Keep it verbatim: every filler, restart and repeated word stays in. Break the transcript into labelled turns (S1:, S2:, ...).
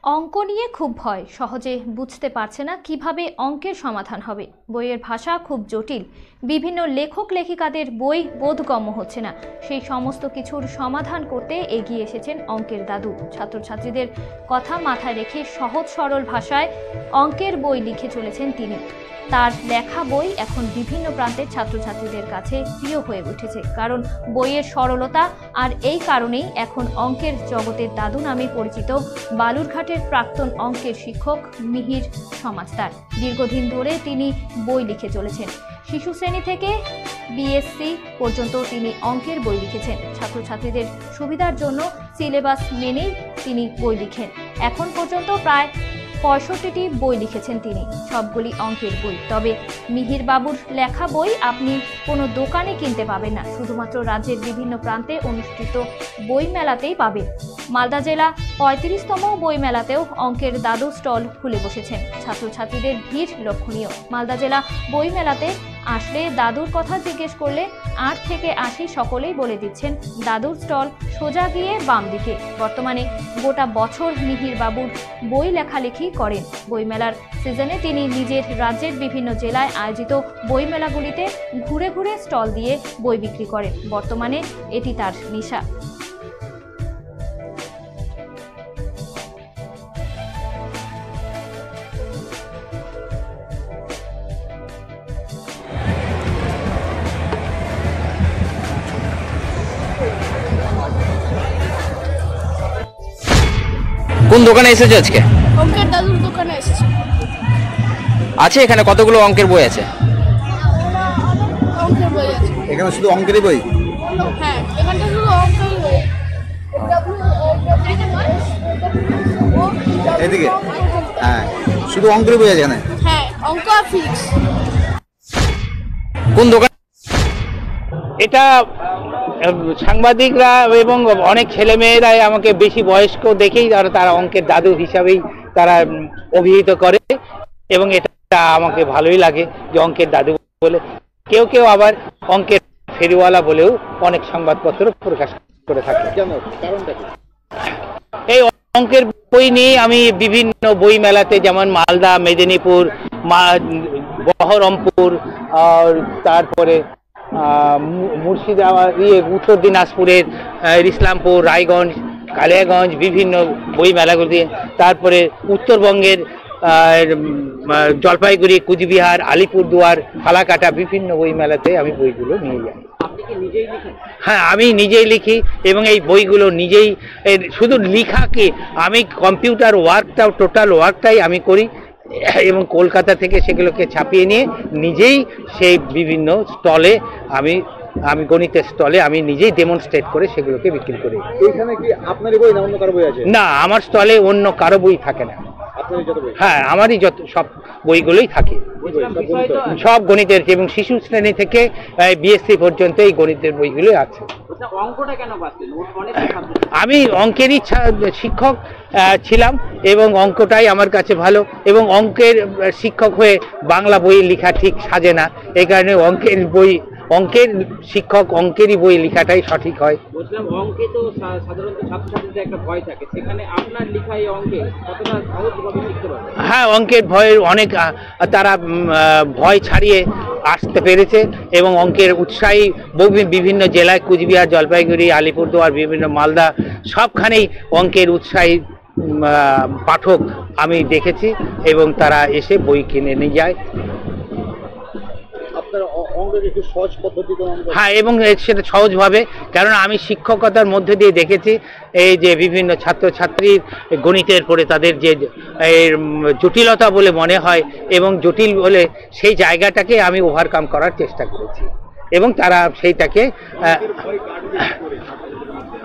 S1: অঙ্ক নিয়ে খুব ভয়, সহজে বুঝতে পারছে না কিভাবে অঙ্কের সমাধান হবে। বইয়ের ভাষা খুব জটিল, বিভিন্ন লেখক লেখিকাদের বই বোধগম্য হচ্ছে না। সেই সমস্ত কিছুর সমাধান করতে এগিয়ে এসেছেন অঙ্কের দাদু। ছাত্রছাত্রীদের কথা মাথায় রেখে সহজ সরল ভাষায় অঙ্কের বই লিখে চলেছেন তিনি। তার লেখা বই এখন বিভিন্ন প্রান্তের ছাত্রছাত্রীদের কাছে প্রিয় হয়ে উঠেছে, কারণ বইয়ের সরলতা। আর এই কারণেই এখন অঙ্কের জগতের দাদু নামে পরিচিত বালুরঘাটের প্রাক্তন অঙ্কের শিক্ষক মিহির সমাজদার। দীর্ঘদিন ধরে তিনি বই লিখে চলেছেন। শিশু শ্রেণী থেকে বিএসসি পর্যন্ত তিনি অঙ্কের বই লিখেছেন। ছাত্রছাত্রীদের সুবিধার জন্য সিলেবাস মেনেই তিনি বই লিখেন। এখন পর্যন্ত প্রায় পঁয়ষট্টিটি বই লিখেছেন তিনি, সবগুলি অঙ্কের বই। তবে মিহির বাবুর লেখা বই আপনি কোনো দোকানে কিনতে পাবেন না, শুধুমাত্র রাজ্যের বিভিন্ন প্রান্তে অনুষ্ঠিত বই মেলাতেই পাবেন। মালদা জেলা পঁয়ত্রিশতম বই মেলাতেও অঙ্কের দাদু স্টল খুলে বসেছেন। ছাত্রছাত্রীদের ভিড় লক্ষণীয়। মালদা জেলা বই মেলাতে আসলে দাদুর কথা জিজ্ঞেস করলে আট থেকে আশি সকলেই বলে দিচ্ছেন দাদুর স্টল সোজা গিয়ে বাম দিকে। বর্তমানে গোটা বছর মিহির বাবুর বই লেখালেখি করেন। বইমেলার সিজনে তিনি নিজের রাজ্যের বিভিন্ন জেলায় আয়োজিত বইমেলাগুলিতে ঘুরে ঘুরে স্টল দিয়ে বই বিক্রি করেন। বর্তমানে এটি তার নেশা।
S2: কোন দোকানে এসেছো আজকে?
S3: অঙ্কের দাদুর দোকানে এসেছি।
S2: আছে এখানে কতগুলো অঙ্কের বই আছে?
S3: অঙ্কের বই আছে।
S4: এখানে শুধু অঙ্কেরই বই?
S3: হ্যাঁ, এখানটা শুধু অঙ্কেরই বই।
S4: এদিকে হ্যাঁ, শুধু অঙ্কের বই আছে এখানে?
S3: হ্যাঁ, অঙ্ক আর ফিজিক্স।
S2: কোন দোকান?
S5: এটা সাংবাদিকরা এবং অনেক ছেলেমেয়েরাই আমাকে বেশি বয়স্ক দেখেই তারা তারা অঙ্কের দাদু হিসাবেই তারা অভিহিত করে, এবং এটা আমাকে ভালোই লাগে যে অঙ্কের দাদু বলে। কেউ কেউ আবার অঙ্কের ফেরিওয়ালা বলেও অনেক সংবাদপত্র প্রকাশ করে থাকে। এই অঙ্কের বই নিয়ে আমি বিভিন্ন বই মেলাতে, যেমন মালদা, মেদিনীপুর, বহরমপুর, আর তারপরে মুর্শিদাবাদ, ইয়ে উত্তর দিনাজপুরের ইসলামপুর, রায়গঞ্জ, কালিয়াগঞ্জ, বিভিন্ন বই মেলাগুলি, তারপরে উত্তরবঙ্গের জলপাইগুড়ি, কুচবিহার, আলিপুরদুয়ার, ফালাকাটা, বিভিন্ন বই মেলাতে আমি বইগুলো নিয়ে যাই। হ্যাঁ, আমি নিজেই লিখি এবং এই বইগুলো নিজেই, শুধু লেখাকে আমি কম্পিউটার ওয়ার্কটাও, টোটাল ওয়ার্কটাই আমি করি, এবং কলকাতা থেকে সেগুলোকে ছাপিয়ে নিয়ে নিজেই সেই বিভিন্ন স্টলে আমি আমি গণিতের স্টলে আমি নিজেই ডেমনস্ট্রেট করে সেগুলোকে বিক্রি করি।
S4: এখানে কি আপনারই বই না অন্য কারো বই আছে?
S5: না, আমার স্টলে অন্য কারো বই থাকে না। হ্যাঁ, আমারই যত সব বইগুলোই থাকে, সব গণিতের, এবং শিশু শ্রেণী থেকে বিএসসি পর্যন্ত এই গণিতের বইগুলো আছে। আমি অঙ্কেরই শিক্ষক ছিলাম এবং অঙ্কটাই আমার কাছে ভালো, এবং অঙ্কের শিক্ষক হয়ে বাংলা বই লেখা ঠিক সাজে না, এই কারণে অঙ্কের বই, অঙ্কের শিক্ষক অঙ্কেরই বই লেখাটাই সঠিক হয়।
S6: বুঝলাম, অঙ্কে তো সাধারণত ছাত্রছাত্রীদের একটা ভয় থাকে, সেখানে আপনার লেখায় অঙ্কে কতটা সহজভাবে শিখতে পারবে?
S5: হ্যাঁ, অঙ্কের ভয়ের অনেক তারা ভয় ছাড়িয়ে আসতে পেরেছে, এবং অঙ্কের উৎসাহী বিভিন্ন জেলায়, কুচবিহার, জলপাইগুড়ি, আলিপুরদুয়ার, বিভিন্ন মালদা, সবখানেই অঙ্কের উৎসাহী পাঠক আমি দেখেছি, এবং তারা এসে বই কিনে নিয়ে যায়। হ্যাঁ, এবং সেটা সহজভাবে, কারণ আমি শিক্ষকতার মধ্যে দিয়ে দেখেছি এই যে বিভিন্ন ছাত্রছাত্রীর গণিতের পরে তাদের যে জটিলতা বলে মনে হয়, এবং জটিল বলে সেই জায়গাটাকে আমি ওভারকাম করার চেষ্টা করেছি, এবং তারা সেইটাকে